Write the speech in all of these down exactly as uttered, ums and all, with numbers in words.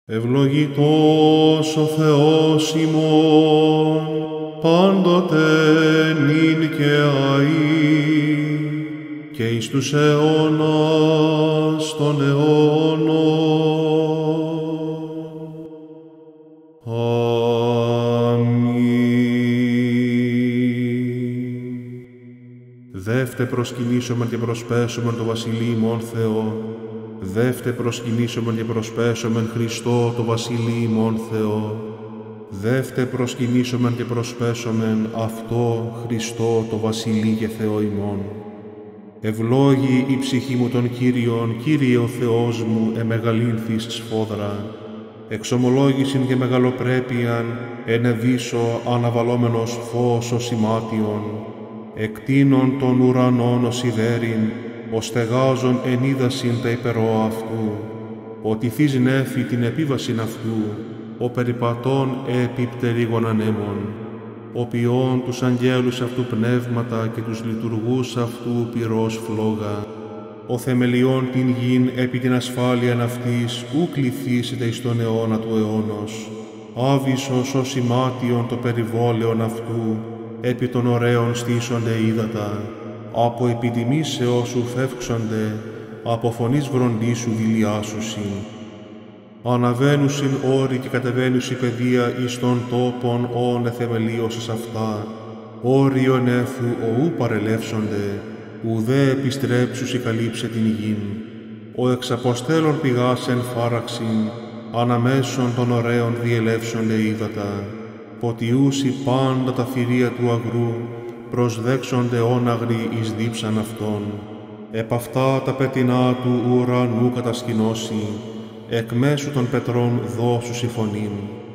Ευλογητός ο Θεός ημών, πάντοτε νυν και αεί, και εις τους αιώνας των αιώνων. Αμήν. Δεύτε προσκυνήσομεν και προσπέσομεν το Βασιλεί ημών Θεό. Δεύτε προσκυνήσομεν και προσπέσομεν Χριστό το Βασιλεί ημών Θεό. Δεύτε προσκυνήσομεν και προσπέσομεν αυτό Χριστό το Βασιλεί και Θεό ημών. Ευλόγη η ψυχή μου των Κύριων, Κύριε ο Θεός μου, εμεγαλύνθης σφόδρα. Εξομολόγησιν και μεγαλοπρέπειαν, ενεβήσω αναβαλόμενος φως ο σημάτιον. Εκτείνων των ουρανών ο σιδέριν, ο στεγάζων ενίδασιν τα υπερόα αυτού, ο τυθείς νέφη την επίβασιν αυτού, ο περιπατών επί πτερίγων ανέμων, ο ποιών τους αγγέλους αυτού πνεύματα και τους λειτουργούς αυτού πυρός φλόγα, ο θεμελιών την γην επί την ασφάλειαν αυτής, ου κληθήσετε εις τον αιώνα του αιώνος, άβυσσος ο σημάτιον το περιβόλαιον αυτού, επί των ωραίων στήσονται ύδατα, από επιτιμήσεως σου φεύξονται, από φωνής βροντίσου δηλιάσουσιν. Αναβαίνουσιν όροι και κατεβαίνουσι παιδεία εις των τόπων όν εθεμελίωσες αυτά, όριον έφου οού παρελεύσονται, ουδέ επιστρέψουσι καλύψε την γην. Ο εξαποστέλων πηγάς εν φάραξιν, αναμέσων των ωραίων διελεύσονται ύδατα, ποτιούσι πάντα τα θηρία του αγρού, προσδέξονται όναγροι εις δίψαν αυτών. Επ' αυτά τα πετεινά του ουρανού κατασκηνώσει, εκ μέσου των πετρών δώσουσι φωνήν.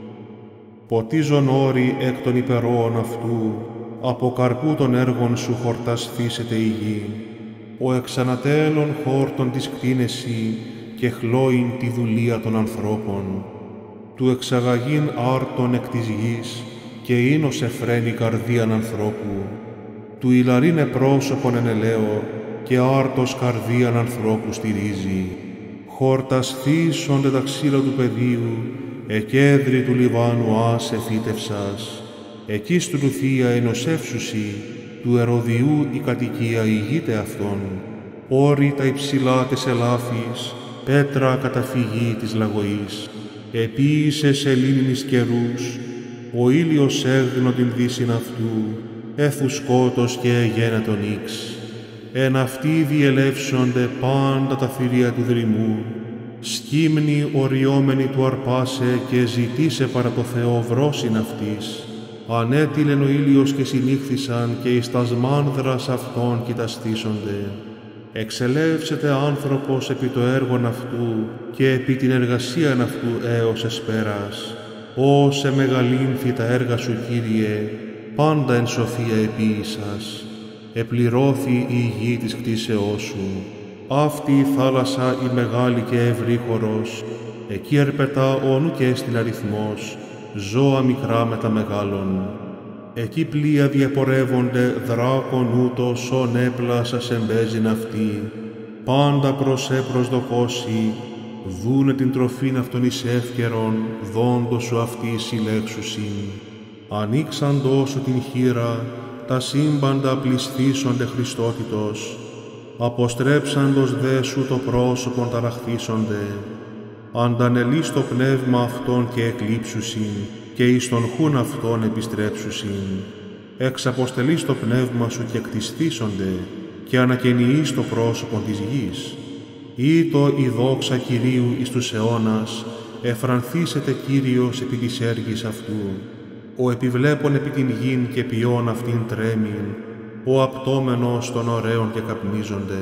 Ποτίζον όροι εκ των υπερόων αυτού, από καρπού των έργων σου χορτασθήσεται η γη. Ο εξανατέλων χόρτων της κτίνεση και χλώειν τη δουλεία των ανθρώπων. Του εξαγαγήν άρτων εκ της γης και ίνος εφραίνει καρδίαν ανθρώπου. Του ηλαρίνε πρόσωπον εν ελαίο και άρτος καρδίαν ανθρώπου στηρίζει. Χορτασθήσονται τα ξύλα του πεδίου, εκέδρη του Λιβάνου άσε φύτευσας. Εκεί στρουθία ενωσεύσουσι, του Ερωδιού η κατοικία ηγείται αυτών. Όρη τα υψηλά τες ελάφης, πέτρα καταφυγή της λαγωής. Επίησε σελήνης καιρούς, ο ήλιος έγνω την δύσιν αυτού, έθου σκότος και εγένετον ύξ. Εν αυτοί διελεύσονται πάντα τα θηρία του δρυμού, σκύμνη οριόμενη του αρπάσε και ζητήσε παρά το Θεό βρόσιν αυτής. Ανέτειλεν ο ήλιος και συνήχθησαν και εις τας μάνδρας αυτών κοιταστήσονται. Εξελεύσεται άνθρωπος επί το έργον αυτού και επί την εργασίαν αυτού έως εσπέρας. Ω σε μεγαλύνθη τα έργα σου, Κύριε, πάντα εν σοφία επίησας. Επληρώθη η γη της κτίσεώς σου. Αυτή η θάλασσα η μεγάλη και ευρύχωρος, εκεί ερπετά όνου και στην αριθμός, ζώα μικρά με τα μεγάλων. Εκεί πλοία διαπορεύονται δράκον ούτως ον έπλασας εμπέζειν αυτή. Πάντα προς ε προσδοκώσει, δούνε την τροφήν αυτών εις εύκαιρον, δόντος σου αυτή συλλέξουσιν. Ανοίξαντός σου την χείρα, τα σύμπαντα πλησθήσονται Χριστότητος. Αποστρέψαντος δε σου το πρόσωπον ταραχθήσονται. Αντανελείς το πνεύμα αυτών και εκλείψουσιν, και εις τον χούν αυτών επιστρέψουσιν. Εξαποστελείς το πνεύμα σου και κτισθήσονται, και ανακαινιείς το πρόσωπον της γης. Ήτο η δόξα Κυρίου εις τους αιώνας, εφρανθήσεται Κύριος επί της έργης αυτού. Ο επιβλέπων επί την γην και ποιόν αυτήν τρέμην, ο απτόμενος των ωραίων και καπνίζονται.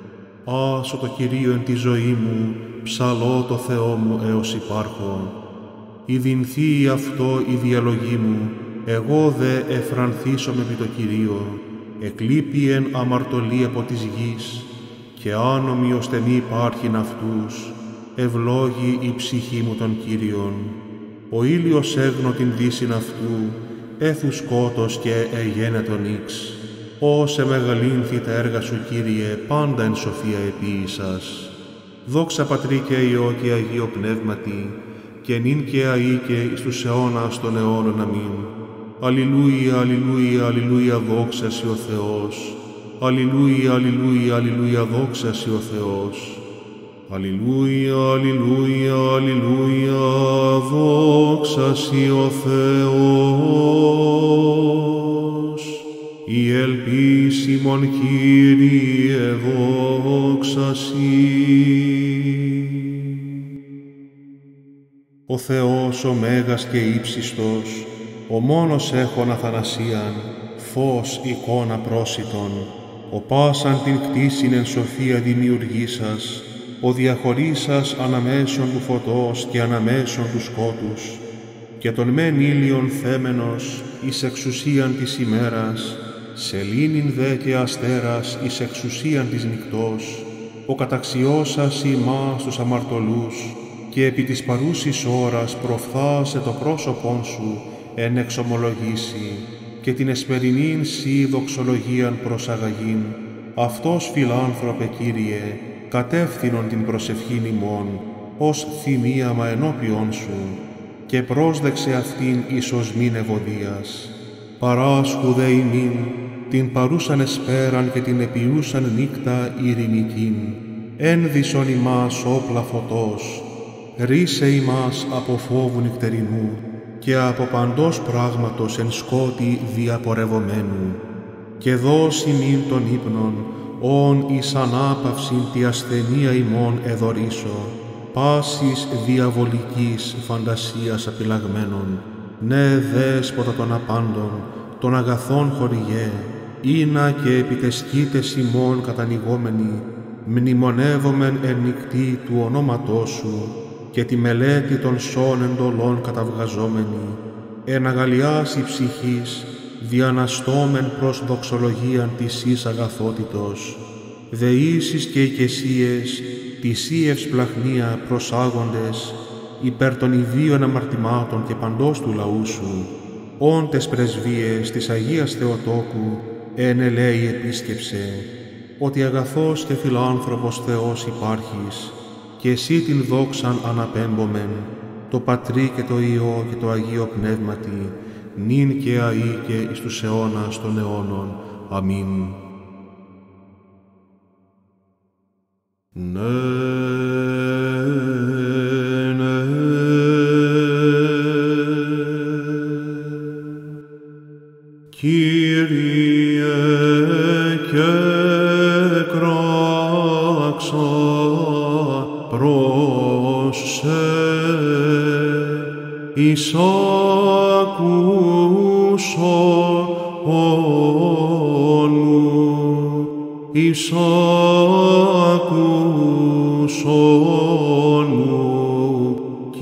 Άσω το Κυρίο εν τη ζωή μου, ψαλώ το Θεό μου έως υπάρχω. Ιδυνθεί αυτό η διαλογή μου, εγώ δε εφρανθήσομαι επί το Κυρίο. Εκλείπει εν αμαρτωλή από της γης, και άνομοι ώστε μη υπάρχειν αυτούς, ευλόγη η ψυχή μου των Κύριων. Ο ήλιος έγνω την δύσιν αυτού, έθου σκότος και εγένετον ύξ. Όσε μεγαλύνθη τα έργα σου, Κύριε, πάντα εν σοφία επίησας. Δόξα Πατρί και Υιό και Αγίο Πνεύματι, και νυν και αεί και εις τους αιώνας των αιώνων. αμήν. Αλληλούια, αλληλούια, αλληλούια, δόξα σοι ο Θεός. Αλληλούια, αλληλούια, αλληλούια, δόξα σοι ο Θεός. Αλληλούια, αλληλούια, αλληλούια, δόξα σοι ο Θεός. Η ελπίσιμον Κύριε, δόξα σοι. Ο Θεός ο μέγας και ύψιστος, ο μόνος έχων αθανασίαν, φως εικόνα πρόσιτον, ο πάσαν την κτίσιν εν σοφία δημιουργήσας, ο διαχωρίσας αναμέσων του φωτός και αναμέσων του σκότους, και τον μεν ήλιον θέμενος εις εξουσίαν της ημέρας, σελήνην δε και αστέρας εις εξουσίαν της νυκτός, ο καταξιώσας ημάς τους αμαρτωλούς, και επί της παρούσης ώρας προφθάσε το πρόσωπόν σου εν εξομολογήσει, και την εσπερινήν σοι δοξολογίαν προσαγαγήν. Αυτός φιλάνθρωπε Κύριε, κατεύθυνον την προσευχήν ημών, ως θυμίαμα ενώπιον σου, και πρόσδεξε αυτήν εις οσμήν ευωδίας. Παράσχου δε ημίν την παρούσαν εσπέραν και την επιούσαν νύκτα ειρηνικήν. Ένδυσον ημάς όπλα φωτός, ρίσε ημάς από φόβου νυκτερινού και από παντός πράγματος εν σκότη διαπορευομένου. Και δώσ' ημίν των ύπνων, όν εις ανάπαυσιν τη ασθενεία ημών εδωρήσω, πάσης διαβολικής φαντασίας απειλαγμένων. Ναι, δέσποτα των απάντων, των αγαθών χορηγέ, ήνα και επιτεσκείτες ημών κατανοιγόμενοι, μνημονεύομεν εν νυκτή του ονόματός σου, και τη μελέτη των σών εντολών καταβγαζόμενοι, εν αγαλιάς ψυχής, διαναστόμεν προς δοξολογίαν της εις αγαθότητος, δεήσεις και οικεσίες, της ίευς πλαχνία προσάγοντες, υπέρ των ιδίων αμαρτημάτων και παντός του λαού σου, όντες πρεσβείες της Αγίας Θεοτόκου, εν ελέη επίσκεψε, ότι αγαθός και φιλάνθρωπος Θεός υπάρχεις, και εσύ την δόξαν αναπέμπομεν, το Πατρί και το Υιό και το Αγίο Πνεύματι, νυν και αεί και εις τους αιώνας των αιώνων. Αμήν. Ναι, ναι. Κύριε, και κράξα προς σε, εισάκουσον μου, εισάκουσον μου,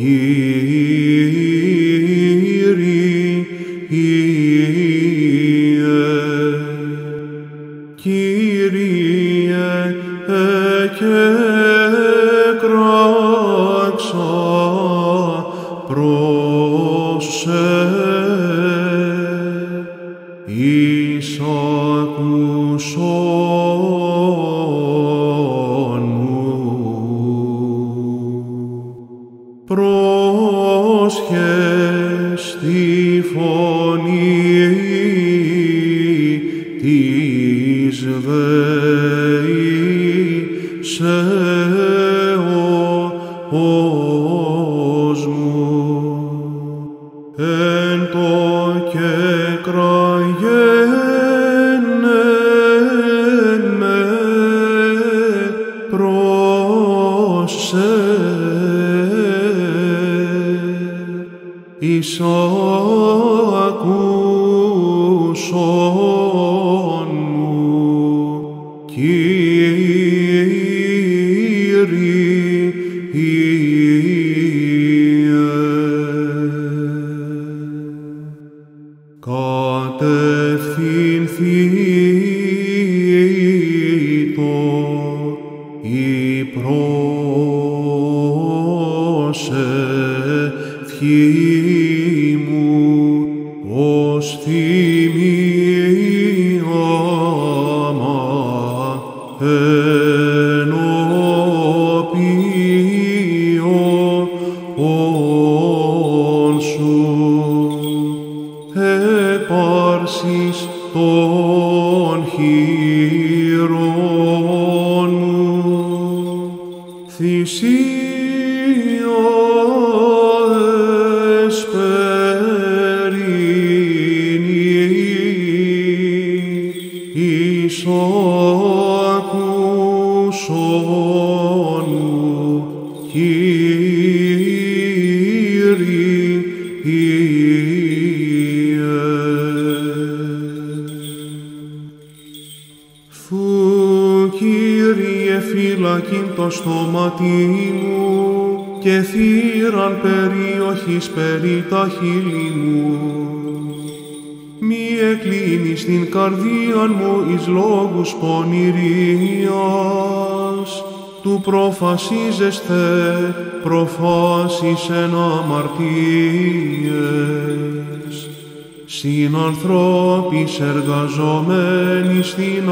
Κύριε, Κύριε, εκράξα προς σε, εισάκουσον μου. Πρόσχε στη φωνή της δεήσεως μου, εν το κεκραγένεν με προς σε, εισάκουσον μου, Κύριε. Κατευθυνθήτω η προσευχή μου ως θυμίαμα ενώπιον το στόματι μου και θύραν περιοχής περί τα χείλη μου. Μη εκλίνεις την καρδίαν μου εις λόγους πονηρίας, του προφασίζεσθε προφάσεις εν αμαρτίες. Συνανθρώπης εργαζομένοι στην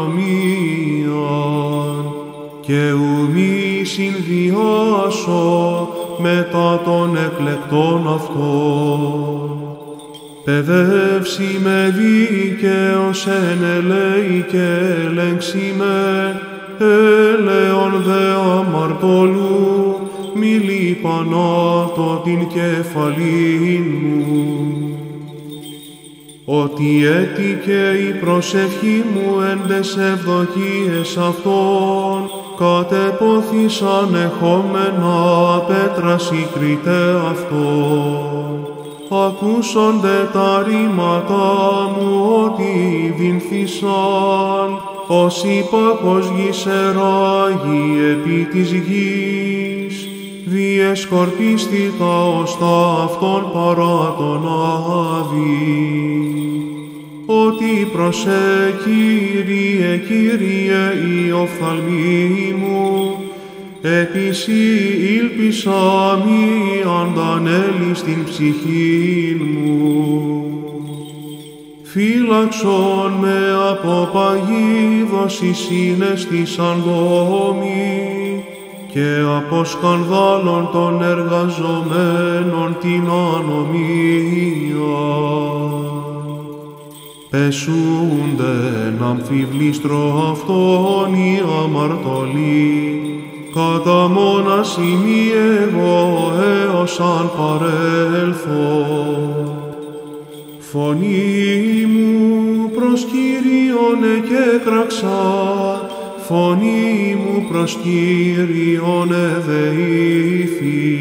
ανομίαν, και ου μη συνδυάσω μετά των εκλεκτών αυτών. Παιδεύσει με δίκαιος εν ελέη και ελέγξει με, έλεον δε αμαρτωλού, μη λιπανάτω την κεφαλήν μου. Ότι έτυχε η προσευχή μου εν τες ευδοκίες αυτών, κατεπόθησαν εχόμενα πέτρας ηκριτέ αυτών. Ακούσονται τα ρήματα μου ότι βυνθήσαν, ως υπάκος γης εράγει επί της γης, διεσκορπίστη τα οστά αυτών παρά τον Άδη. Ότι προσέ Κύριε, Κύριε, η οφθαλμή μου, επίση ήλπισα μη αντανέλει στην ψυχήν μου. Φύλαξον με από παγίδος οι συναισθήσαν δόμοι, και από σκανδάλων των εργαζομένων την ανομία. Πεσούνται να αμφιβλήστρο αυτόν οι αμαρτωλοί, κατά μόνας ημί εγώ έως αν παρέλθω. Φωνή μου προς Κύριον εκέκραξα, φωνή μου προς Κύριον εδεήθη.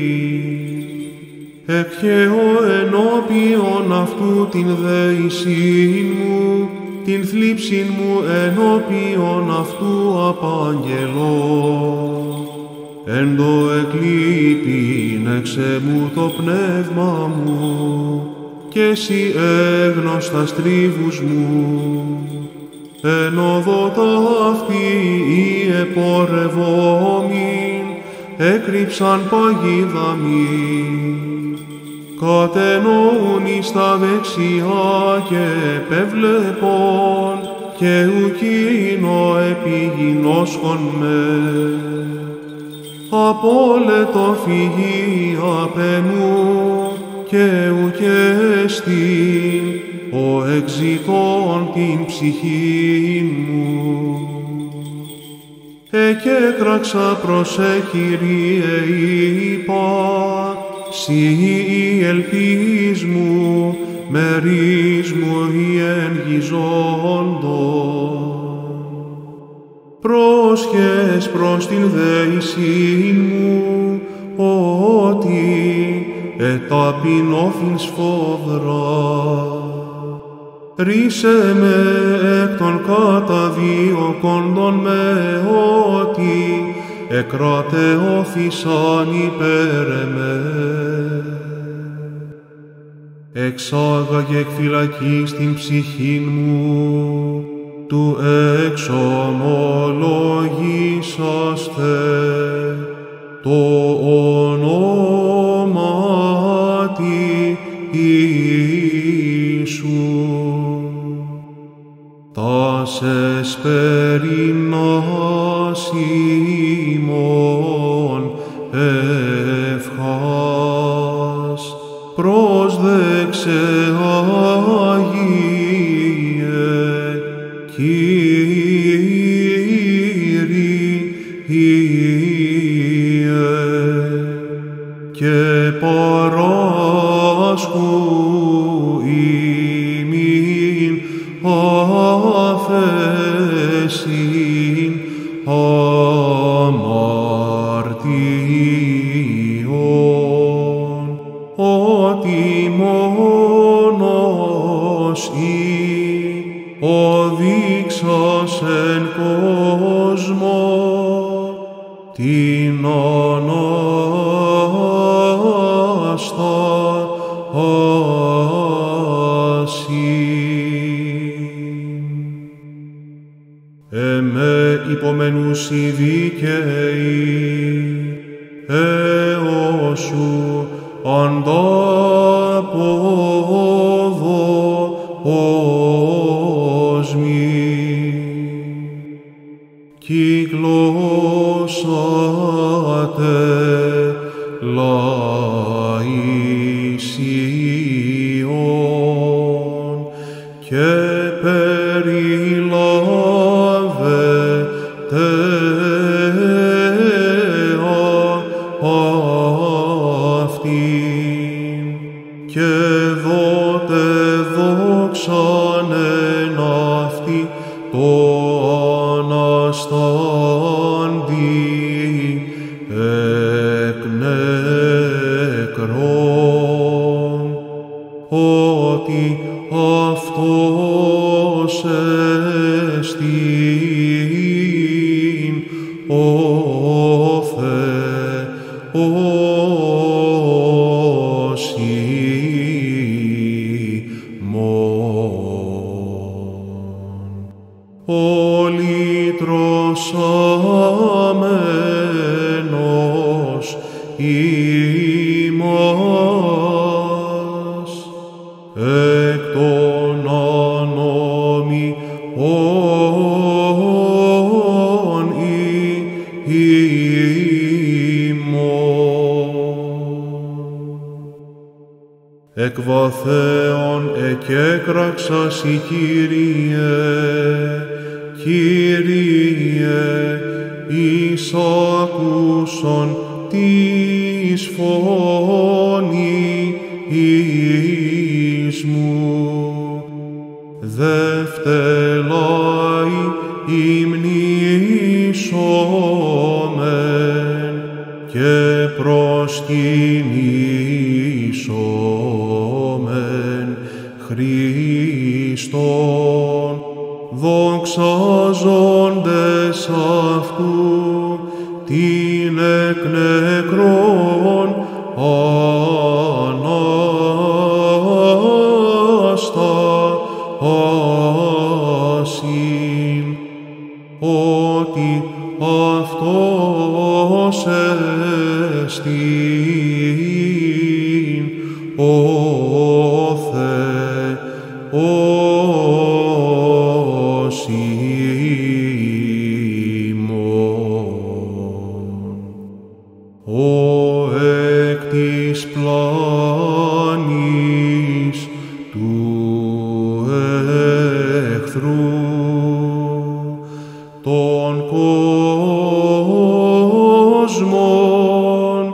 Εκχέω ενώπιον αυτού την δέησήν μου, την θλίψην μου ενώπιον αυτού απαγγελώ. Εν το εκλείπειν εξε μου το πνεύμα μου, και εσύ έγνωστα στρίβους μου. Εν οδό ταύτη οι επορευόμην, έκρυψαν παγίδα μη. Κατεννοούν εις τα δεξιά και επεβλέπων, και ουκίνο επιγινώσκον με. Απόλετο φυγή απ' μου, και ουκέστην ο εξητών την ψυχήν μου. Εκέκραξα προς ε, Κύριε, είπα, σοι η ελπίς μου, μερίς μου η εν γιζόντων. Πρόσχες προς την δέησήν μου, ότι εταπεινώθην σφόδρα. Ρίσε με εκ των καταδίωκοντων με, ότι εκρατεώθησαν υπέρ εμέ. Εξάγαγε εκ φυλακής την ψυχήν μου, του εξομολογήσαστε το ονόματι Ιησού. Τας εσπερινάς ημών ευχάς, πρόσδεξε Άγιε Κύριε, και παράσκου ημίν αφέσιν αμαρτιών, ότι μόνος ή οδείξας εν κόσμο, τι Εμέ υπομενούσι δίκαιοι, εώσου ανταποδόσμοι. Κυκλώσατε λαοί Σιών και περιλάβετε αυτήν και δότε δόξαν εν αυτή το αναστάντη εκ νεκρών, ότι αυτός εστίν ο Θεός ημών. Πολυτρωσάμενος ημάς εκ των ανομιών ημών. Εκ βαθέων εκέκραξας η Κύριε, Κύριε, εις άκουσον της φωνής μου. Δευτελάι υμνήσομεν και προσκυνήσομεν Χριστόν, δοξάζοντες αυτού την εκ νεκρών Ανάστασιν, ότι αυτός εστίν ο Θεός ημών. Ο εκ της πλάνης του εχθρού των κόσμων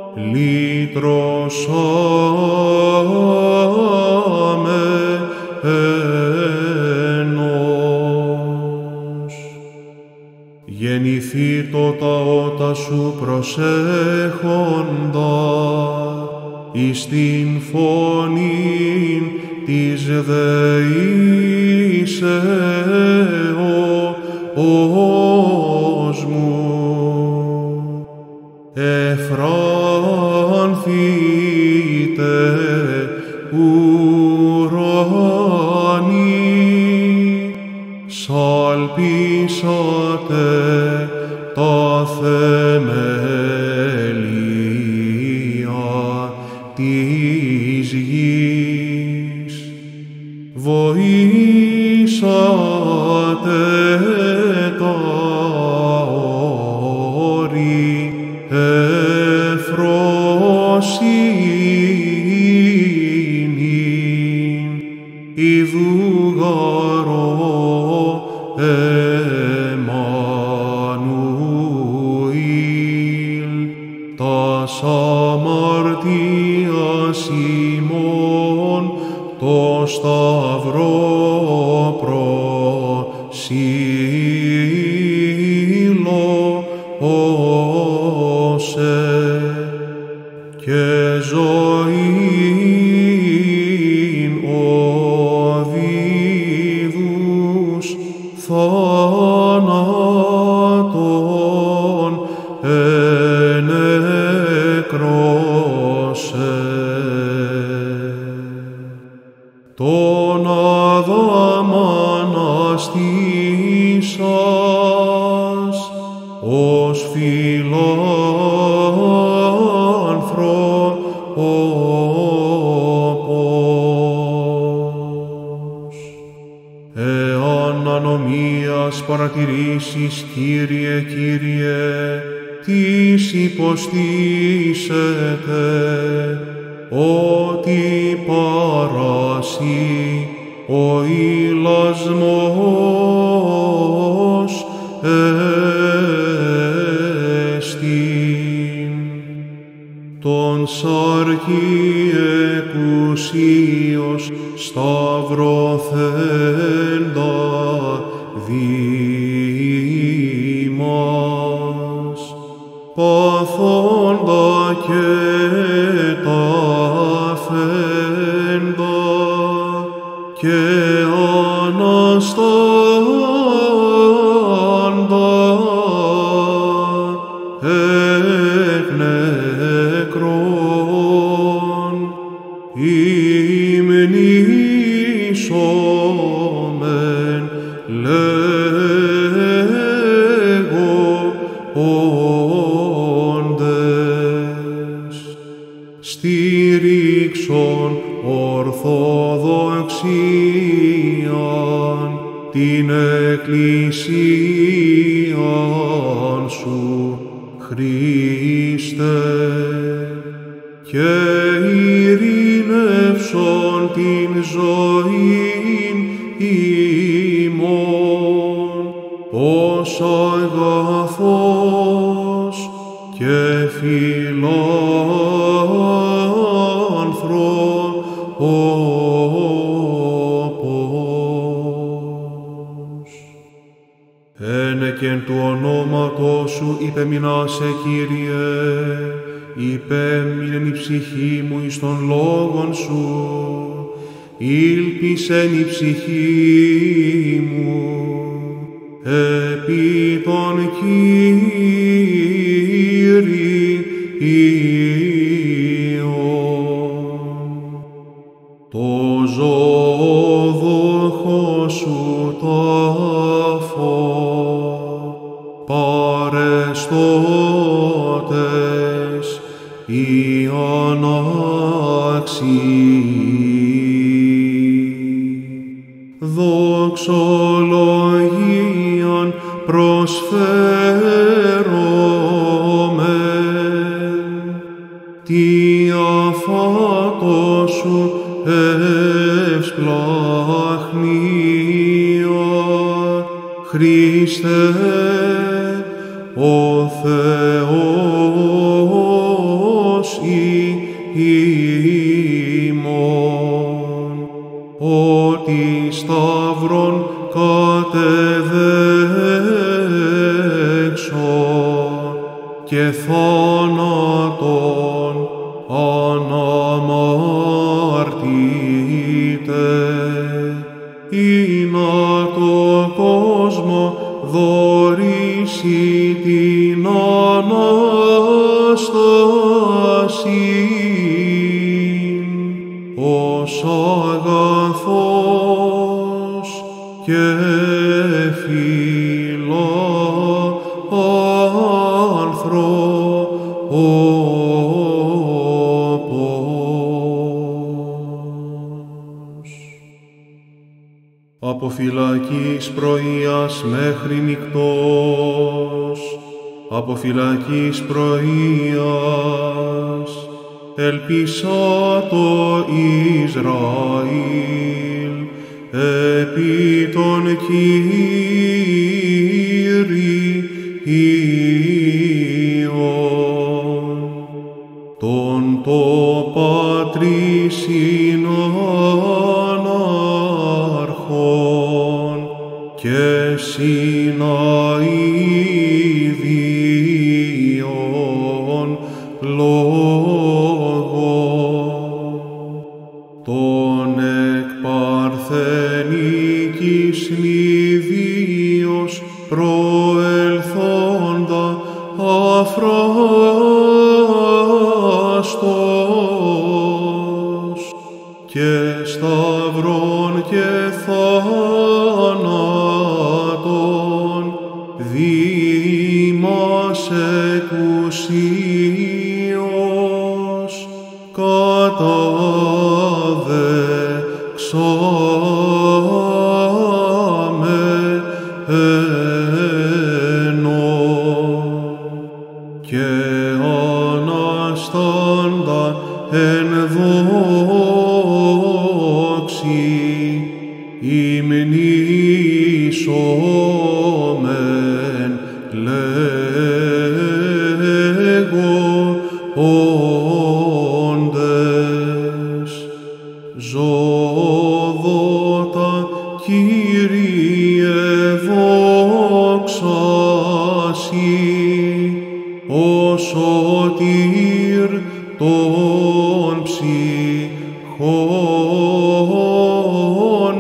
λυτρωσάμενος. Γεννηθήτω τα ότα σου προσέχοντα εις την φωνήν της δεήσεως μου. Εφράνθητε ουρανοί, σαλπίσατε τα θεμέλια της γης, βοήσατε τα όρη εφροσύνην, ιδουγαρό Εμμανουήλ, τας αμαρτίας ημών το σταυρό προσήλωσε και ζωήν οδίδους θάνατον ενεκρώσε. Εάν ανομίας παρατηρήσεις, Κύριε, Κύριε, τις υποστήσετε, ότι παράσι ο ηλασμός εστιν. Τον σαρκί εκουσίως σταυρωθέντα δι' μας, παθόντα και ταφέντα και αναστάντα εκ νεκρών, υμνήσομεν λέγοντες, στήριξον ορθοδοξίαν την εκκλησίαν σου, Χριστέ, και ειρήνευσον την ζωήν ημών, ως αγαθός και φιλάνθρωπος. Ένεκεν του ονόματός σου υπεμεινάσε, Κύριε, υπέμεινεν η ψυχή μου εις των λόγων σου, ήλπισεν η ψυχή μου επί των Κύριων. Το ζωοδοχό σου τάφο παρεστώτες η ανάξιοι, δοξολογίαν προσφέρομεν, τι αφάτω σου ευσπλαχνία, Χριστέ, ο Θεός ημών, ότι σταυρόν κατεδέξον και θάνατον αναμαρτήτε, ή να το κόσμο δωρήσει την Ανάσταση, ως αγαθός και φιλάνθρωπος. Από φυλακής πρωίας μέχρι νυκτός, από φυλακής πρωίας, ελπίσα το Ισραήλ, επί των Κύριων. Τον το πατρίς συνάναρχον και συναηδίων λόγων, τον εκ παρθενικής νηδίως προελθόντα αφράστος, και σταυρών και θάνατον δι' μας εκουσίως και αναστάντα εν δόξη υμνήσομεν λέγοντες ζωδότα Κύριε δόξα Συ ο σωτήρ των ψυχών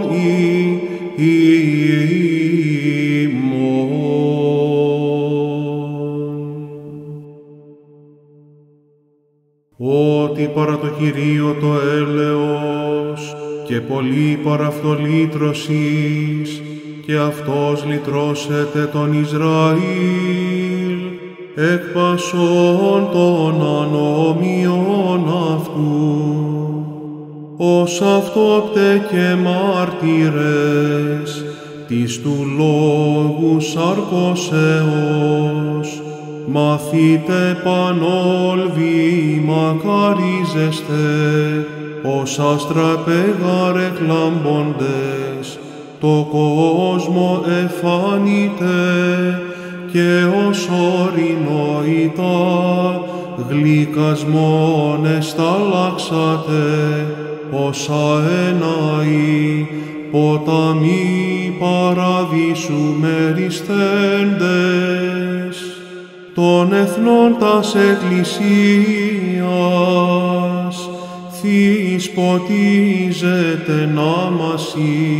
ημών. Ότι παρά το Κυρίο το έλεος και πολύ παρά αυτό λύτρωσης, και αυτός λυτρώσεται τον Ισραήλ εκ πασών των ανομιών αυτού, ως αυτόπτε και μάρτυρες της του λόγου σαρκώσεως, μαθείτε πανόλβοι μακαρίζεστε, ως άστρα πέγαρ εκλάμποντες, το κόσμο εφάνητε και ως ορεινόητα γλυκασμόν εσταλάξατε, ως αέναοι ποταμοί παραδείσου μεριστέντες, των εθνών τας εκκλησίας θείς ποτίζεται νάμασι.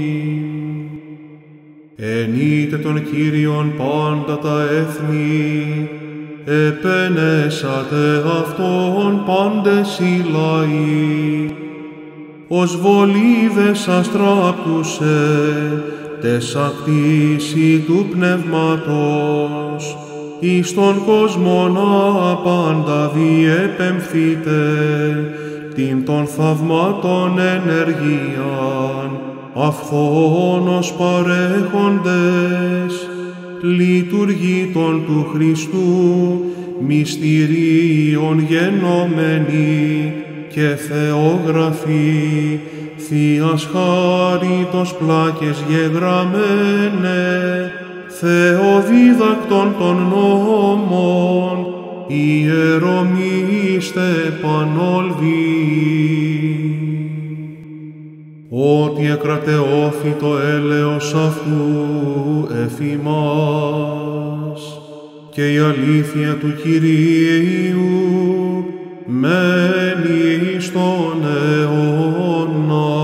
Ενείτε τον Κύριον πάντα τα έθνη, επενέσατε Αυτόν πάντες οι λαοί, ως βολίδες αστράπτουσε τες ακτήσι του πνεύματος, εις τον κόσμον απάντα διεπεμφθείτε την των θαυμάτων ενεργειάν, αυθόνος παρέχοντες, λειτουργήτων του Χριστού, μυστηρίων γενόμενοι και θεόγραφοι, Θείας χάριτος πλάκες γεγραμμένε, Θεοδίδακτον των νόμων, ιερομίστε πανόλβοι. Ότι εκρατεώθη το έλεος αυτού εφ' ημάς, και η αλήθεια του Κυρίου μένει στον αιώνα.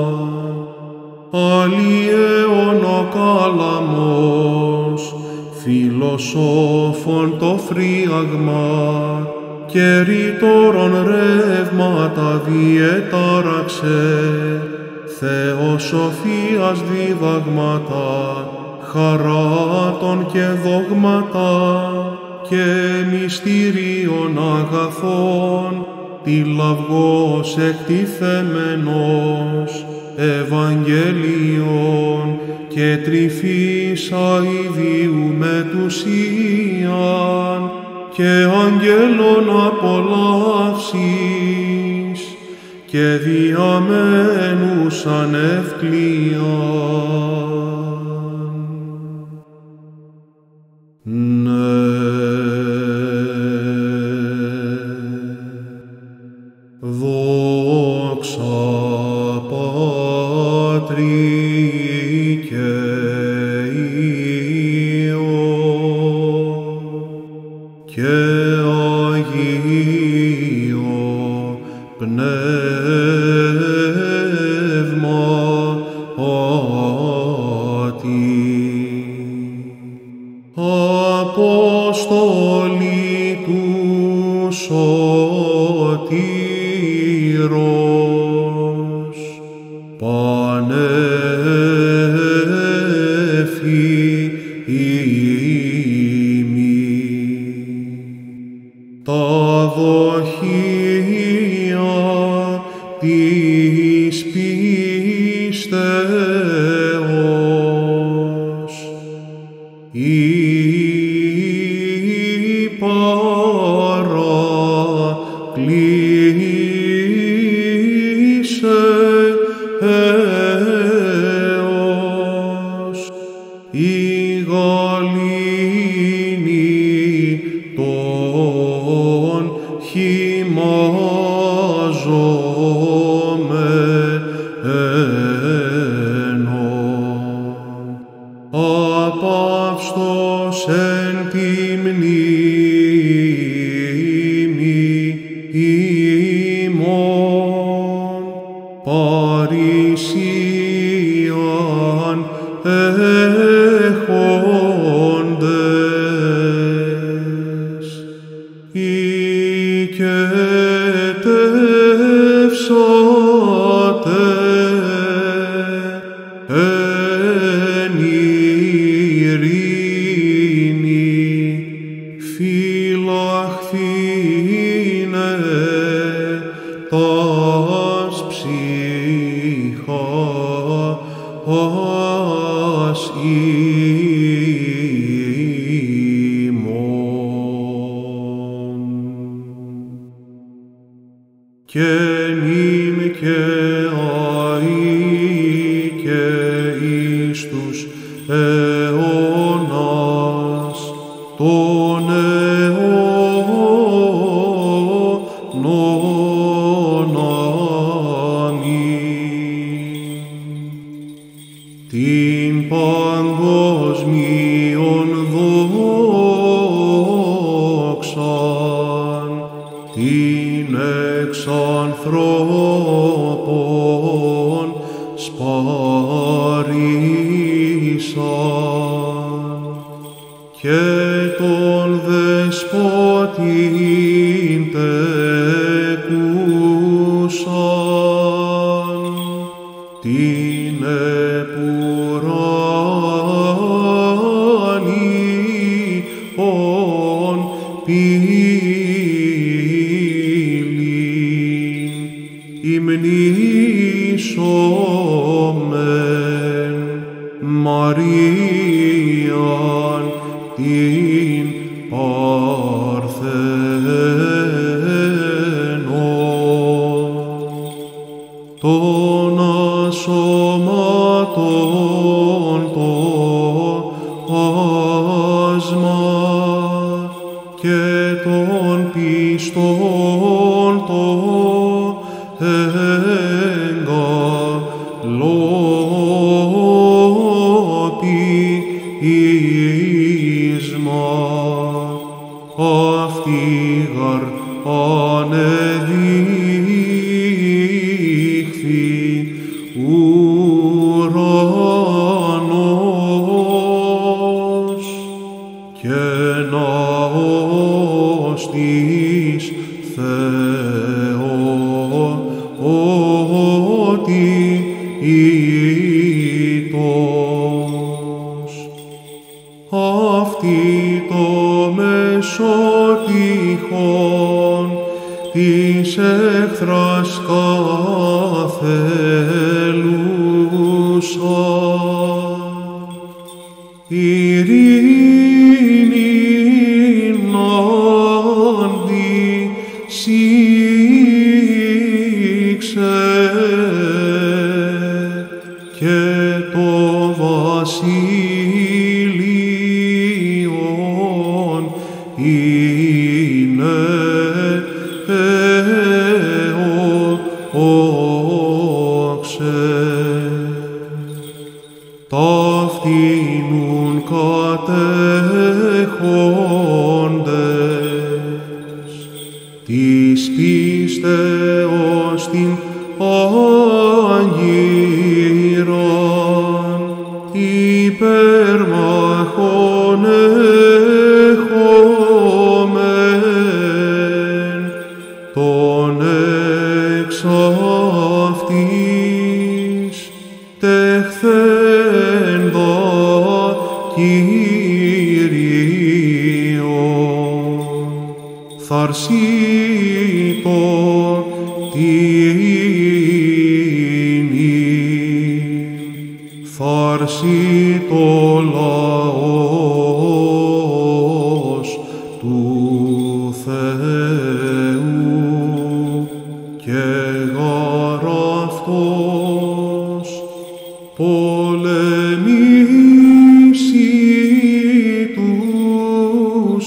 Αλλιέων ο κάλαμος, φιλοσόφων το φρίαγμα, και ρητόρων ρεύματα διετάραξε, θεοσοφίας διδαγμάτα, χαράτων και δόγματα, και μυστηρίων αγαθών, τη λαυγός εκτιθέμενος, Ευαγγελίων και τρυφής αηδίου μετουσίαν, και αγγέλων απολαύσεις, και διαμένουσαν ευκλίαν. Ναι. Δόξα Πατρί και Υιό και Αγίο Πνεύμα Άτι. Απόστολοι του Σωτήρος, πανέφη ημί. Τα δοχεία της πίστεως. Η παρακλήσε έως η γαλήνη των χυμαζομένων, απαύστος εν τη μνήμη ημών παρησίαν έχοντες, οικετεύσατε εν ειρήνη, φυλαχθήνε τας ψυχάς ημών. Και νυμ και αεί και εις τους αιώνας των αιώνων. Αμήν. Την παγκοσμίων δόξαν, την εξ ανθρώπων σπαρίσαν, και τον δεσπότην τεκούσαν, την επουράνιον πύλην υμνήσομεν Μαρίαν την Παρθένον, των ασώματων το άσμα και των πιστών το εγκαλόπισμα, αυτή γαρ ανεδείχθη ουρανός, και ναός της Θεότητος. Αυτή το μεσότυχον της έχθρας καθελούσα, ειρήνην αντισήξε, και το βασίλειον είναι έωξε. Ταύτηνουν κατέχοντες της πίστεως την άγγυραν, υπερμαχών έχομεν, τον εξ αυτής τεχθέντα Κύριον, θαρσίτω τη και γάρ αυτός πολεμήσει τους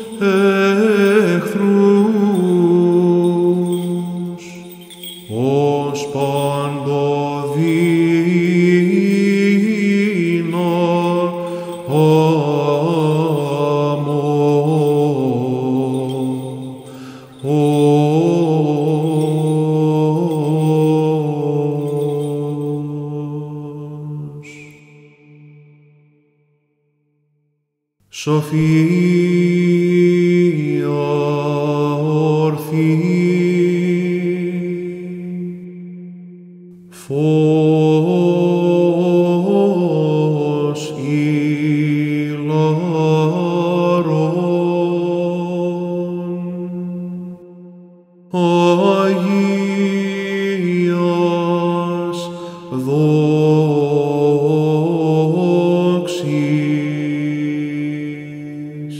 εχθρούς, ως Σοφία ορθή, φως ηλαρών, Αγίας δόξης,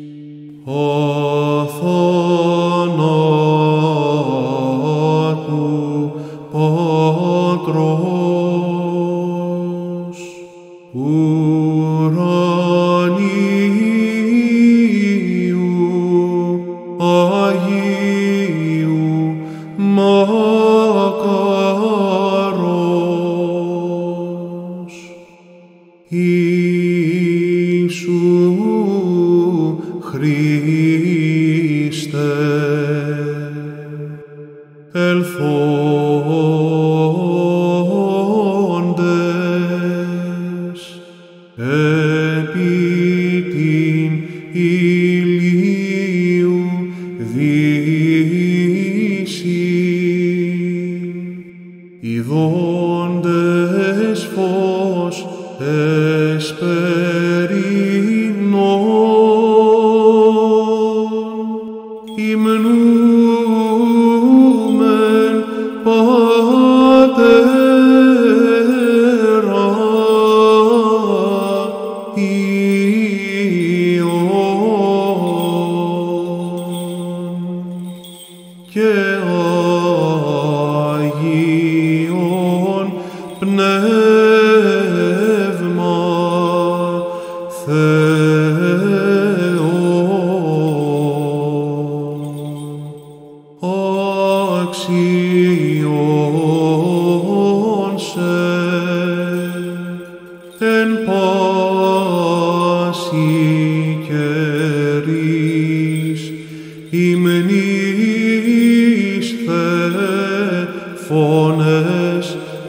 αθανάτου Πατρός, ουρανίου Αγίου μακαρός, Ιησού Χριστέ, ελθόντες επί την ηλίου δύσιν, ειδώντες φως εσπερινών, υμνούμεν Πατέρα Υιόν και Αγίον Πνεύμα Θεόν, αξιών σε εν πάση καιρής υμνείς Θεέ φωνές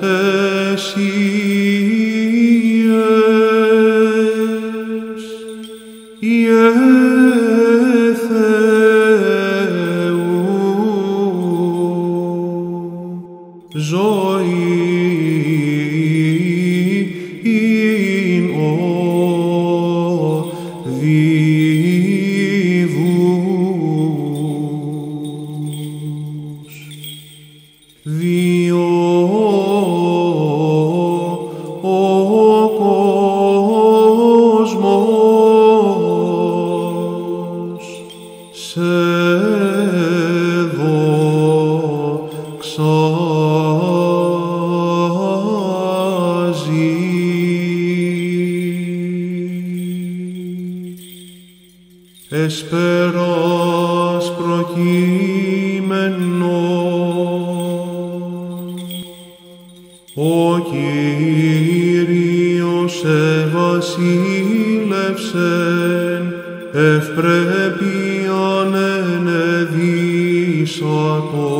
εσύες, Ιε Θεού, ζωήν οδίβους, διό ο κόσμος σε δοξάζει. Εσπέρας προκείμενον, ο Κύριος εβασίλευσεν, ευπρέπειαν ενεδύσατο.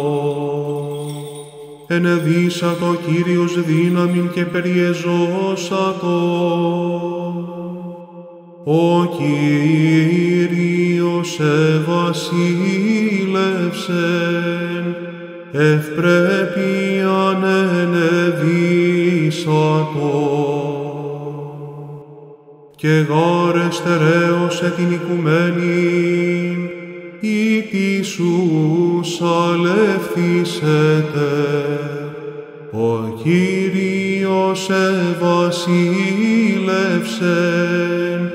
Ενεδύσατο Κύριος δύναμιν και περιεζώσατο. Ο Κύριος εβασίλευσεν, ευπρέπειαν ενεδύσατο. Και γάρ εστερέωσε την οικουμένην, ή της ους αλεύθησετε. Ο Κύριος εβασίλευσεν,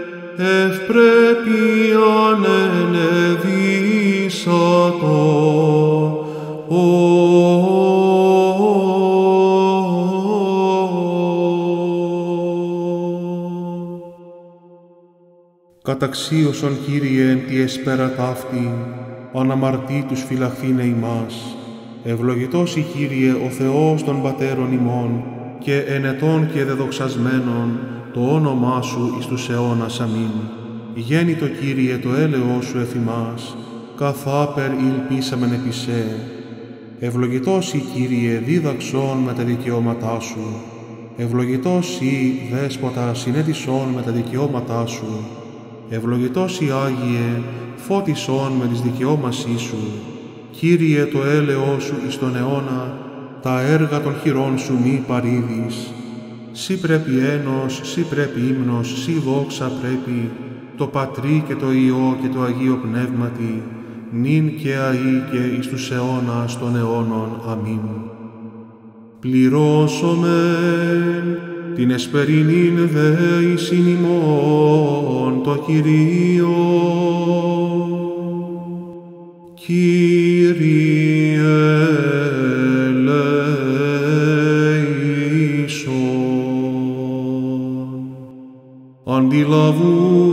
ευπρέπειαν ενεδύσατο. Καταξίωσον, Κύριε, εν τη εσπέρα ταύτη, αναμαρτήτους φυλαχθήνε ημάς. Ευλογητός η Κύριε ο Θεός των πατέρων ημών, και ενετών και δεδοξασμένων το όνομά Σου εις τους αιώνας. Αμήν. Γέννητο Κύριε το έλεος Σου εθ' ημάς, καθάπερ ηλπίσαμεν επί σε. Ευλογητός η Κύριε δίδαξον με τα δικαιώματά Σου. Ευλογητός η Δέσποτα συνέτησον με τα δικαιώματά Σου. Ευλογητός η Άγιε φώτισον με τις δικαιώμασή Σου. Κύριε το έλεος Σου εις τον αιώνα, τα έργα των χειρών Σου μη παρήδεις. Σύ πρέπει ένος, Σύ πρέπει ύμνος, Σύ δόξα πρέπει, το Πατρί και το Υιό και το Αγίο Πνεύματι, νυν και αεί και εις τους αιώνας των αιώνων. Αμήν. Πληρώσομεν την εσπερινήν δέησιν ημών το Κυρίο. Κύριε ελέησον. Αντιλαβού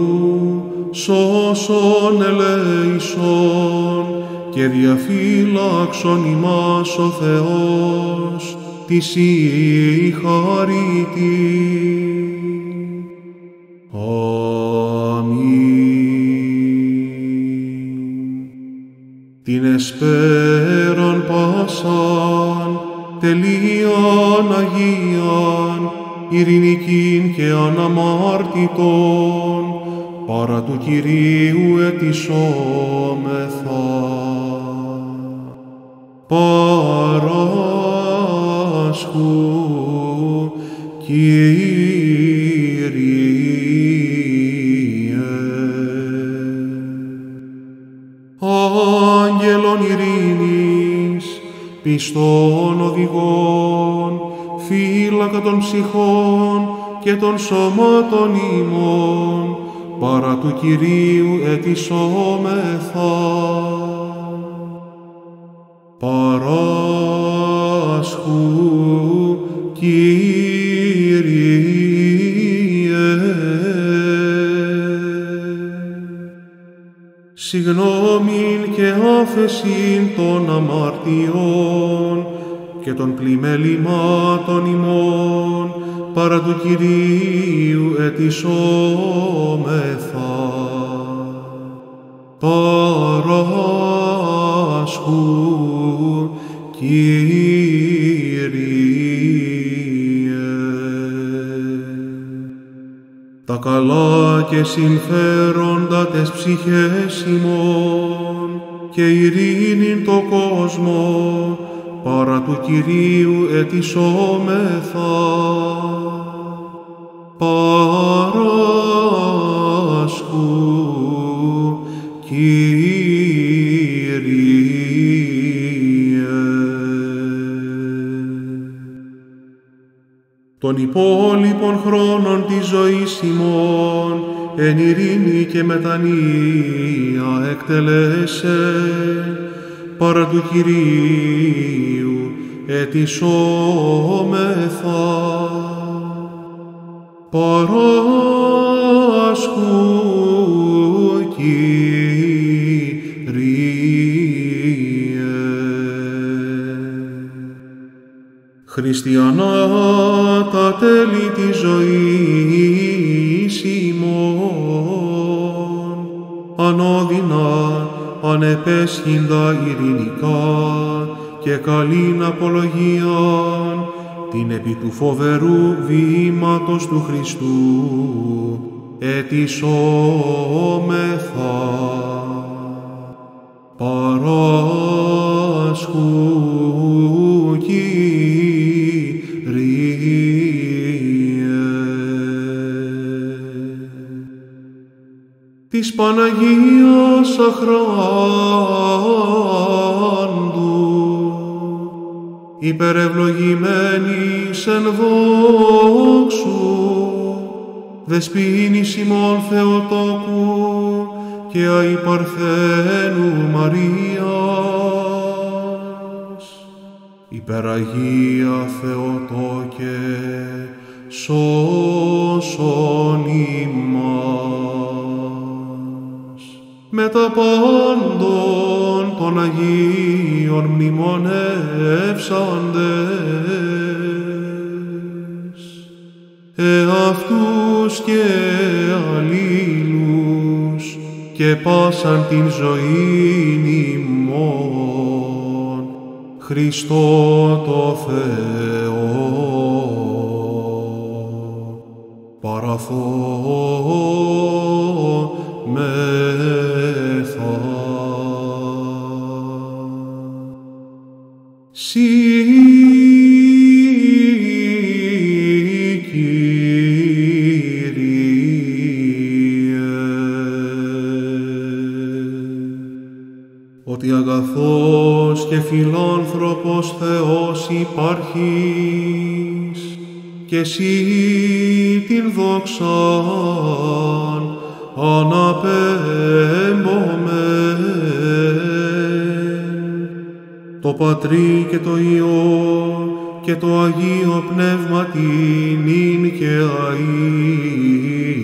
σώσον ελέησον και διαφύλαξον ημάς ο Θεός της η χαρίτη. Αμήν. Την εσπέραν πάσαν, τελείαν Αγίαν, ειρηνικήν και αναμάρτητον, παρά του Κυρίου ετισόμεθα. Παράσχου, Κύριε. Άγγελον ειρήνης, πιστών οδηγών, φύλακα των ψυχών και των σωμάτων ημών, παρά του Κυρίου ετισόμεθα. Παράσχου, Κύριε. Συγγνώμην και άφεσιν των αμαρτιών και των πλημελημάτων ημών, παρά του Κυρίου ετισόμεθα. Παράσχου, Κύριε. Τα καλά και συμφέροντα τες ψυχές ημών και ειρήνην το κόσμο, παρά του Κυρίου ετισόμεθα. Παράσχου, Κύριε. Των υπόλοιπων χρόνων της ζωής ημών, εν ειρήνη και μετανία εκτελέσε, παρά του Κυρίου ετισόμεθα. Παράσχου, Κύριε. Χριστιανά τα τέλη της ζωής ημών, ανώδυνα, ανεπέσχυντα ειρηνικά και καλήν απολογίαν, την επί του φοβερού βήματος του Χριστού ετισόμεθα. Παράσχου, Κύριε. Της Παναγίας αχράντου, υπερευλογημένης εν δόξου, δεσποίνης ημών Θεοτόκου και αϊ Παρθένου Μαρίας, Υπεραγία Θεοτόκε, σώσον ημάς. Με τα πάντων των Αγίων μνημονεύσαντες, εαυτούς και αλλήλους και πάσαν την ζωήν ημών, Χριστό το Θεό, παραθόμεθα. Συ ότι αγαθός και φιλάνθρωπος Θεός υπάρχεις, και εσύ την δόξαν αναπέμπομεν, το Πατρί και το Υιό και το Αγίο Πνεύματι νυν και αεί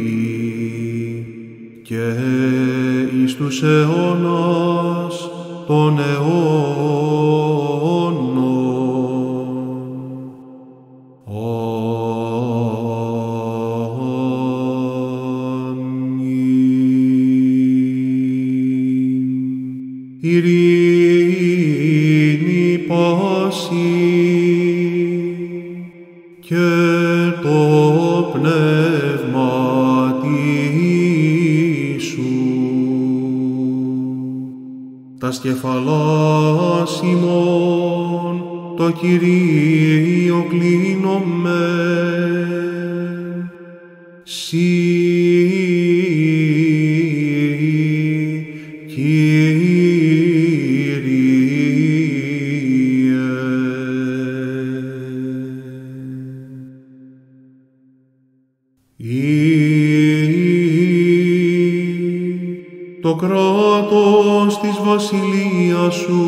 και εις τους αιώνας των αιώνων. Αμήν. Ειρήνη πάση και το πνεύμα τας κεφαλάς ημών το Κυρίο κλείνομεν. Συ, Κύριε. Το κράτος της βασιλείας σου,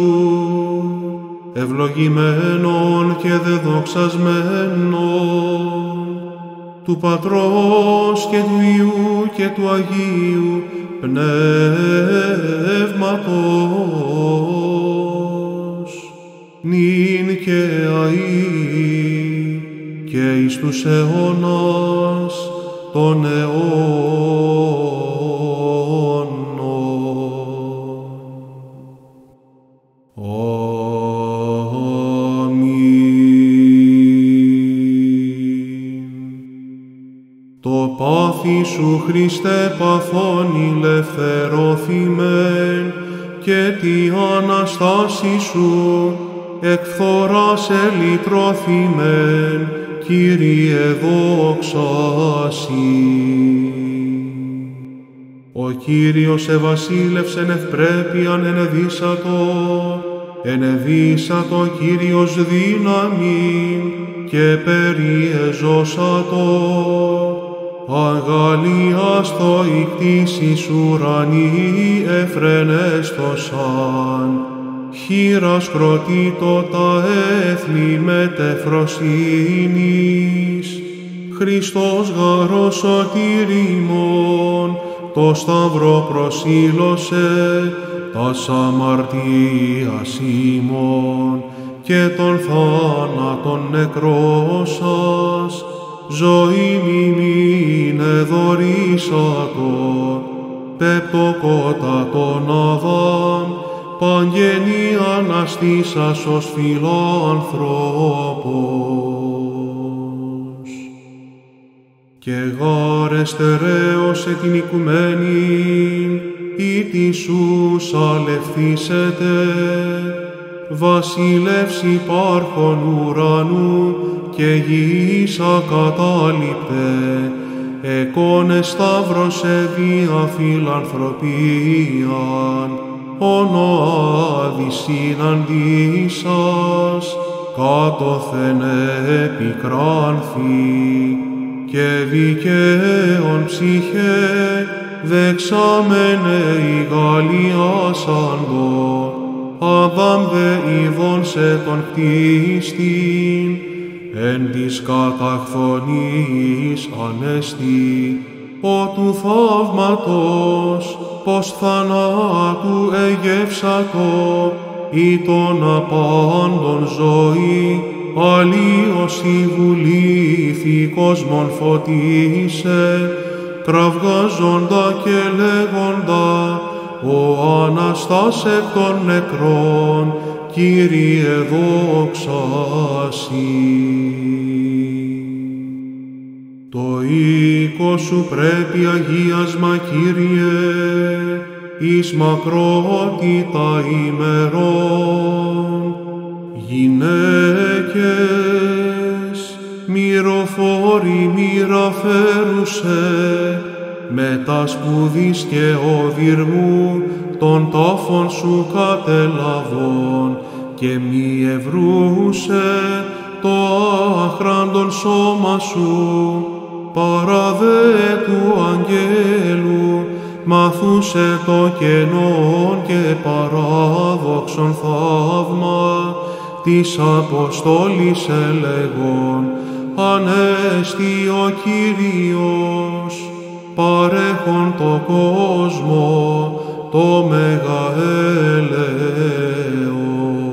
ευλογημένον και δεδοξασμένον, του Πατρός και του Υιού και του Αγίου Πνεύματος, νυν και αεί και εις τους αιώνας των αιώνων. Το πάθη σου, Χριστέ, παθών ηλευθερώθημεν, και τη Αναστάση σου εκ φθοράς ελυτρώθημεν, Κύριε δόξα σοι. Ο Κύριος εβασίλευσεν ευπρέπειαν ενεδύσατο, ενεδύσατο Κύριος δύναμιν και περιεζώσατο. Αγαλίαστο η κτήσεις ουρανοί εφρενέστοσαν, χείρας κροτήτω τα έθνη μετεφροσύνης. Χριστός γαρός σωτήριμον, το σταυρό προσήλωσε, τας αμαρτίας ημών και των θάνατων νεκρώσας, ζωή μιμήν εδωρήσατο, πεπτοκότα τον Αδάμ, παγγενή αναστήσας ως φιλάνθρωπος. Και γάρε στερέωσε την οικουμένην, ή της σου σαλευθήσετε, βασιλεύς υπάρχων ουρανού και γης ακατάληπτε, εκόνε σταύρωσε δια φιλανθρωπίαν, ονοάδη συναντήσας, κάτωθεν επικράνθη, και δικαίων ψυχέ δεξάμενε η Γαλλιάσαντο, Αδάμ δε ειδών σε τον κτίστην, εν της καταχθονής ανέστη, ο του θαύματος, πως θανάτου εγεύσατο, ή των απάντων ζωή, αλλίως η βουλήθη κόσμων φωτίσε, κραυγάζοντα και λέγοντα, ο Αναστάς εκ των νεκρών, Κύριε δόξα Σοι. Το οίκο σου πρέπει αγίασμα, Κύριε, εις μακρότητα ημερών. Γυναίκες, μυροφόροι μοιραφέρουσε, με τα σπουδής και οδυρμού των τάφων σου κατελαβών, και μη ευρούσε το άχραντον σώμα σου, παρά δε του αγγέλου, μαθούσε το κενόν και παράδοξον θαύμα της Αποστόλης ελεγών, ανέστη ο Κύριος, παρέχον το κόσμο το μέγα έλεος.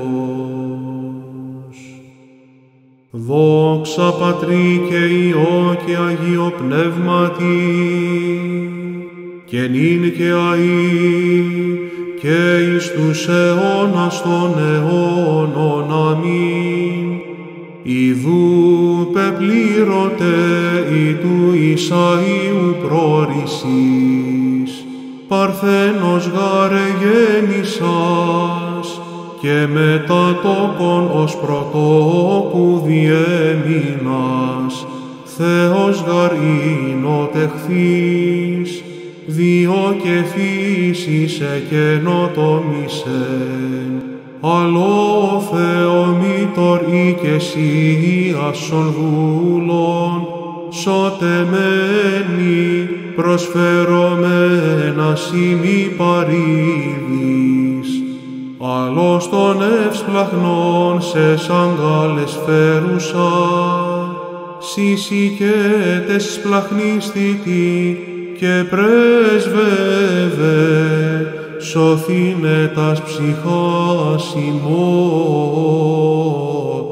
Δόξα Πατρί και Υιό και Αγίο Πνεύματι, και νυν και αΐ και εις τους αιώνας των αιώνων. Αμήν. Ιδού πεπλήρωτε η του Ισαΐου πρόρησης, παρθένος γάρε γέννησας, και μετά τόπον ως πρωτόκου διέμεινας, Θεός γαρ εινο τεχθείς, διό και φύσης εκενοτομήσεν, αλλό Θεομήτωρ ή και εσύ ασον δούλων, σωτεμένη προσφερωμένα ημί παρήδης, αλλός των ευσπλαχνών σε σαγκάλες φέρουσα, συσικέτες σπλαχνίστητη και πρέσβευε, σωθήνε τας ψυχάς ημών.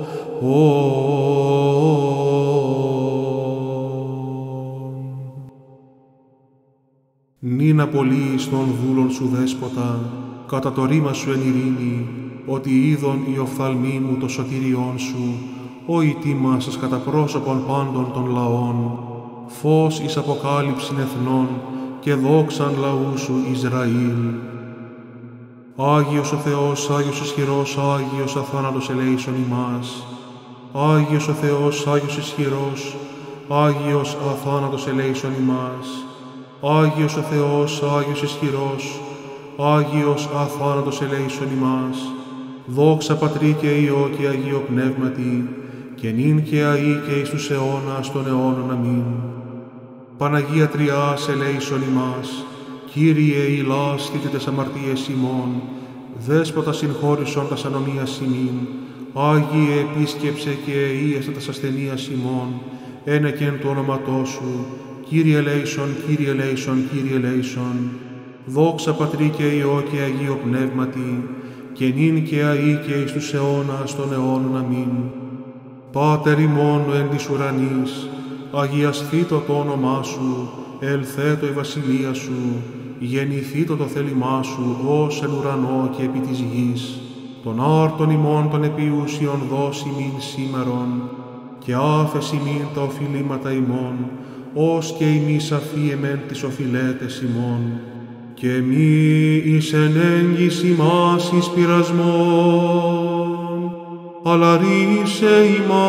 Νυν απολύεις των δούλων σου δέσποτα, κατά το ρήμα σου εν ειρήνη, ότι είδον οι οφθαλμοί μου το σωτηριόν σου, ο ητήμασας κατά πρόσωπον πάντων των λαών, φως εις αποκάλυψην εθνών και δόξαν λαού σου Ισραήλ. Άγιος ο Θεός, Άγιος ισχυρός, Άγιος αθάνατος ελέησον ημάς. Άγιος ο Θεός, Άγιος ισχυρός, Άγιος αθάνατος ελέησον ημάς. Άγιος ο Θεός, Άγιος ισχυρός, Άγιος αθάνατος ελέησον ημάς. Δόξα Πατρί και Υιό και Αγίο Πνεύματι, και νυν και αΐ και εις τους αιώνας των αιώνων. Αμήν. Παναγία Τριάς ελέησον ημάς, Κύριε ηλάστητε τες αμαρτίες ημών, Δέσποτα συγχώρησον τας ανομίας ημίν, Άγιε επίσκεψε και εΐεσαι τας ασθενείας ημών, ένεκεν του όνοματός σου, Κύριε ελέησον, Κύριε ελέησον, Κύριε ελέησον. Δόξα Πατρί και Υιό και Αγίο Πνεύματι, και νυν και αΐ και εις τους αιώνας των αιώνων. Αμήν. Πάτερ ημών εν της ουρανής, αγιασθήτω το όνομά σου, ελθέτω η βασιλεία σου, γεννηθήτω το θέλημά σου, ως εν ουρανό και επί της γης. Τον άρτον ημών των επιούσιων δώσει μην σήμερον, και άφεση μην τα οφειλήματα ημών, ως και ημείς αφίεμεν τις οφειλέτες ημών. Και μη εις ενέγγις ημάς εις πειρασμόν, αλλά ρίσε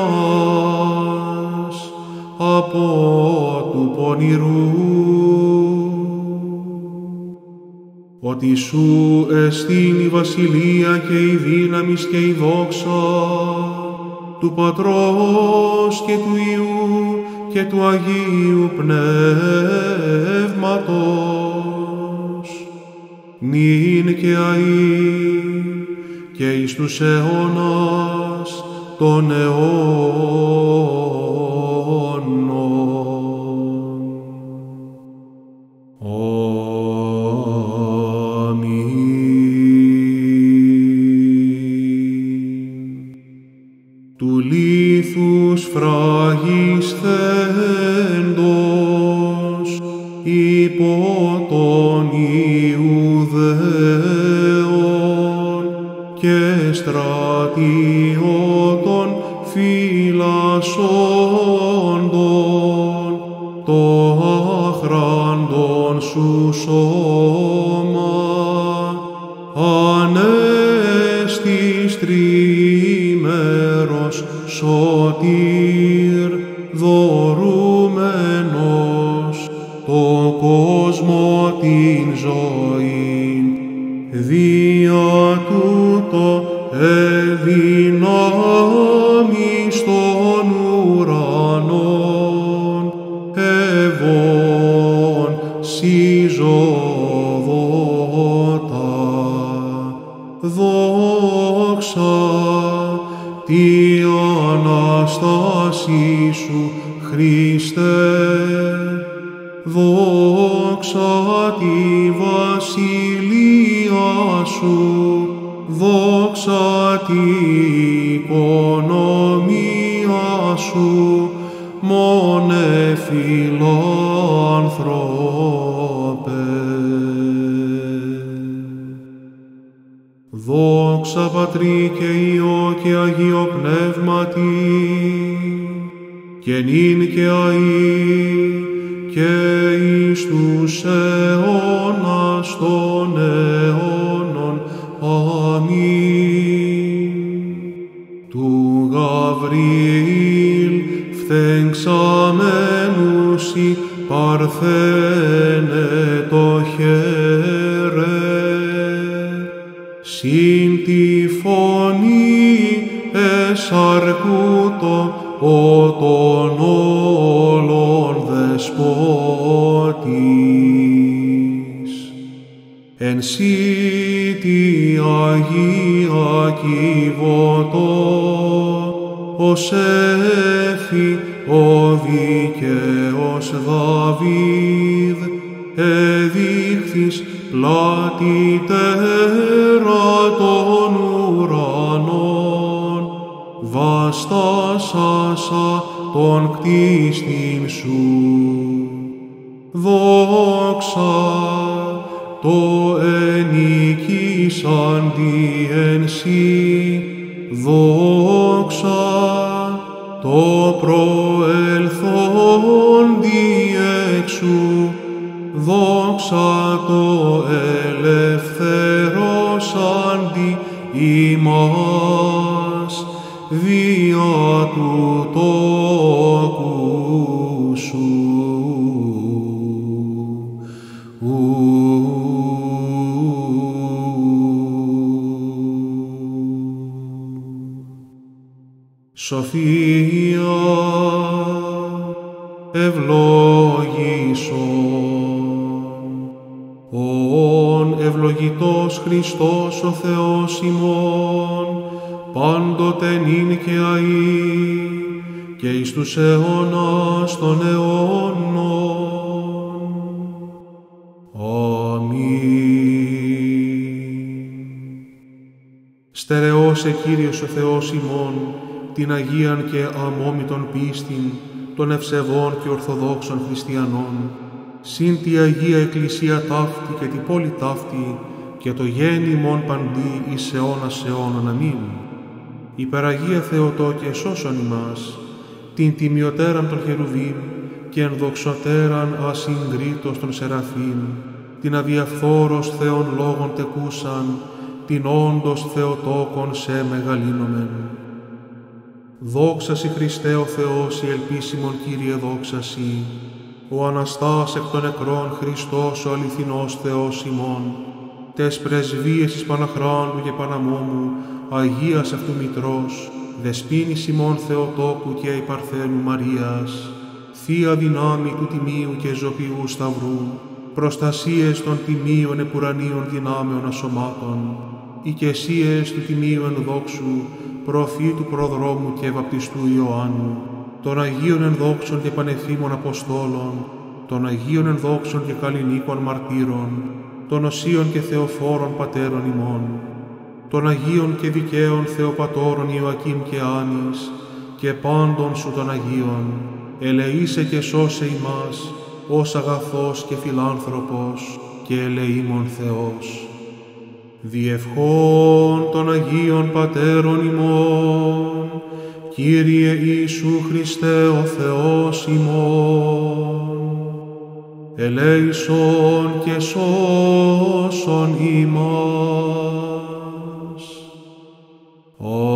ημάς από του πονηρού. Ότι σου εστίν η βασιλεία και η δύναμις και η δόξα του Πατρός και του Υιού και του Αγίου Πνεύματος, νυν και αΐ και εις τους αιώνας των αιώνων. Του λίθους φραγισθέντος υπό των Ιουδαίων και στρατιώτων φυλασσόντων το άχραντον σου σώμα ανέστης τριήμερος σωτήρ δωρούμενος το κόσμο την ζωήν δια τούτο εδυνάμεις των ουρανών ευών συζωδότα δόξα τη Αναστάση σου Χριστέ, δόξα τη βασιλεία σου, δόξα τη οικονομία σου, μόνε φιλάνθρωπε. Δόξα Πατρί και Υιό και Αγίο Πνεύματι, και νυν και αεί και εις τους αιώνας των αιώνων. Αμήν. Του Γαβριήλ φθεγξαμένουσι παρθένε το χέρε, συν τη φωνή εσαρκούτο ο των όλων δεσπότης. Εν σύ τη Αγία Κιβωτό, ως έφη ο δίκαιος Δαβίδ, εδείχθης πλατυτέρα των ουρανών, βαστάσασα τον κτίστην σου. Δόξα το ενικήσαντι εν σύ, δόξα το προελθόντι εξού, δόξα το ελευθερώσαντι ημάς δια του τόκου σου. Σοφία ευλόγησον, ον ευλογητός Χριστός ο Θεός ημών, πάντοτε νυν και αεί και εις τους αιώνας των αιώνων. Αμήν. Στερεώσε Κύριος ο Θεός ημών την Αγίαν και αμόμητον πίστην των ευσεβών και ορθοδόξων χριστιανών, συν τη Αγία Εκκλησία ταύτη και την πόλη ταύτη και το γέννημον παντί εις αιώνας αιώνων. Αμήν. Υπεραγία Θεοτόκε σώσον ημάς, την τιμιωτέραν των χερουβίμ και ενδοξωτέραν ασυγκρίτως των σεραφείμ, την αδιαφθόρος Θεόν λόγων τεκούσαν, την όντως Θεοτόκον σε μεγαλύνομεν. Δόξα Σοι Χριστέ ο Θεός, η ελπίσιμον Κύριε δόξα Σοι, ο Αναστάς εκ των νεκρών Χριστός ο αληθινός Θεός ημών, τες πρεσβείες της Παναχράντου και Παναμόμου, Αγίας αυτού Μητρός, δεσποίνης ημών Θεοτόκου και η Παρθένου Μαρίας, Θεία δυνάμει του Τιμίου και Ζωπιού Σταυρού, προστασίες των τιμίων επουρανίων δυνάμεων ασωμάτων, οικεσίες του Τιμίου Ενδόξου, προφήτου προδρόμου και βαπτιστού Ιωάννου, των Αγίων Ενδόξων και Πανεφήμων Αποστόλων, των Αγίων Ενδόξων και Καλλινίκων Μαρτύρων, των Οσίων και Θεοφόρων Πατέρων ημών, των Αγίων και Δικαίων Θεοπατώρων Ιωακήμ και Άνης, και πάντων σου των Αγίων, ελεήσε και σώσε ημάς, ως αγαθός και φιλάνθρωπος και ελεήμων Θεός. Διευχών των Αγίων Πατέρων ημών, Κύριε Ιησού Χριστέ ο Θεός ημών, ελέησον και σώσον ημάς.